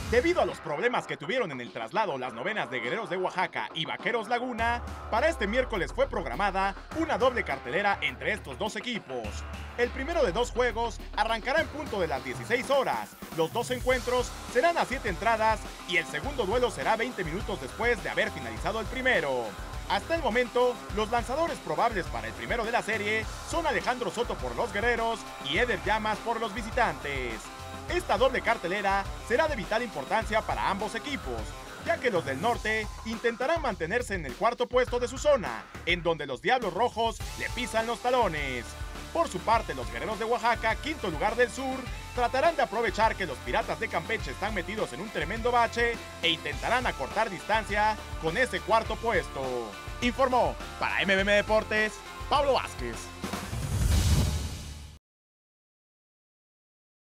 Debido a los problemas que tuvieron en el traslado las novenas de Guerreros de Oaxaca y Vaqueros Laguna, para este miércoles fue programada una doble cartelera entre estos dos equipos. El primero de dos juegos arrancará en punto de las 16 horas, los dos encuentros serán a 7 entradas y el segundo duelo será 20 minutos después de haber finalizado el primero. Hasta el momento, los lanzadores probables para el primero de la serie son Alejandro Soto por los Guerreros y Eder Llamas por los visitantes. Esta doble cartelera será de vital importancia para ambos equipos, ya que los del norte intentarán mantenerse en el cuarto puesto de su zona, en donde los Diablos Rojos le pisan los talones. Por su parte, los Guerreros de Oaxaca, quinto lugar del sur, tratarán de aprovechar que los Piratas de Campeche están metidos en un tremendo bache e intentarán acortar distancia con ese cuarto puesto. Informó para MBM Deportes, Pablo Vázquez.